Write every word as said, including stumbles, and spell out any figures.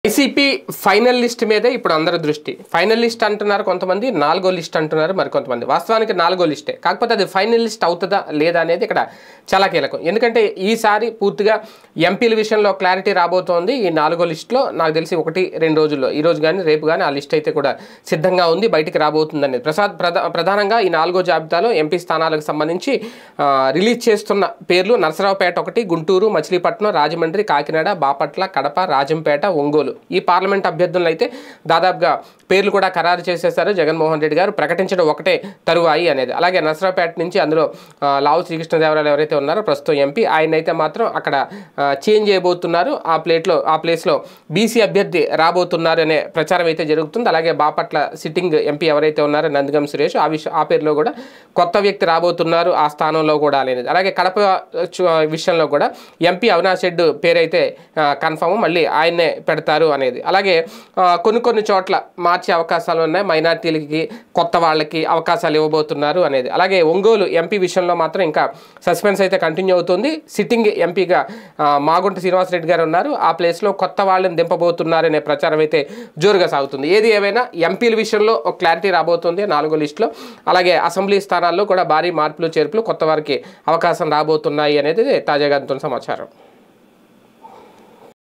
YCP final list మీదే ఇప్పుడు అందరి దృష్టి. ఫైనల్ లిస్ట్ అంటున్నారు కొంతమంది, నాలుగో లిస్ట్ అంటున్నారు మరి కొంతమంది. వాస్తవానికి నాలుగో లిస్టే, కాకపోతే అది ఫైనల్ లిస్ట్ అవుతుందా లేదా అనేది ఇక్కడ చాలా కీలకం. ఎందుకంటే ఈసారి పూర్తిగా ఎంపీల విషయంలో క్లారిటీ రాబోతోంది. ఈ నాలుగో లిస్టులో నాకు తెలిసి ఒకటి రెండు రోజుల్లో, ఈ రోజు కానీ రేపు కానీ ఆ లిస్ట్ అయితే కూడా సిద్ధంగా ఉంది, బయటికి రాబోతుంది అనేది. ప్రసాద్ ప్రధా ప్రధానంగా ఈ నాలుగో జాబితాలో ఎంపీ స్థానాలకు సంబంధించి రిలీజ్ చేస్తున్న పేర్లు నరసరావుపేట ఒకటి, గుంటూరు, మచిలీపట్నం, రాజమండ్రి, కాకినాడ, బాపట్ల, కడప, రాజంపేట, ఒంగోలు. ఈ పార్లమెంట్ అభ్యర్థులను అయితే దాదాపుగా పేర్లు కూడా ఖరారు చేసేశారు జగన్మోహన్ రెడ్డి గారు. ప్రకటించడం ఒకటే తరువాయి అనేది. అలాగే నరసరావుపేట నుంచి అందులో లావు శ్రీకృష్ణదేవరాయలు ఎవరైతే ఉన్నారో ప్రస్తుతం ఎంపీ, ఆయన అయితే మాత్రం అక్కడ చేంజ్ చేయబోతున్నారు. ఆ ప్లేట్లో ఆ ప్లేస్లో బీసీ అభ్యర్థి రాబోతున్నారు అనే ప్రచారం అయితే జరుగుతుంది. అలాగే బాపట్ల సిట్టింగ్ ఎంపీ ఎవరైతే ఉన్నారో నందిగం సురేష్, ఆ విషయం ఆ పేరులో కూడా కొత్త వ్యక్తి రాబోతున్నారు ఆ స్థానంలో కూడా అనేది. అలాగే కడప విషయంలో కూడా ఎంపీ అవినాష్ రెడ్డి పేరైతే కన్ఫర్మ్, మళ్ళీ ఆయన్నే పెడతారు అనేది. అలాగే కొన్ని కొన్ని చోట్ల మార్చే అవకాశాలు ఉన్నాయి, మైనార్టీలకి కొత్త వాళ్ళకి అవకాశాలు ఇవ్వబోతున్నారు అనేది. అలాగే ఒంగోలు ఎంపీ విషయంలో మాత్రం ఇంకా సస్పెన్స్ అయితే కంటిన్యూ అవుతుంది. సిట్టింగ్ ఎంపీగా మాగుంట శ్రీనివాసరెడ్డి గారు ఉన్నారు, ఆ ప్లేస్లో కొత్త వాళ్ళని దింపబోతున్నారు అనే ప్రచారం అయితే జోరుగా సాగుతుంది. ఏది ఏమైనా ఎంపీల విషయంలో ఒక క్లారిటీ రాబోతుంది నాలుగో లిస్టులో. అలాగే అసెంబ్లీ స్థానాల్లో కూడా భారీ మార్పులు చేర్పులు, కొత్త వారికి అవకాశం రాబోతున్నాయి అనేది తాజాగా అందుతున్న సమాచారం.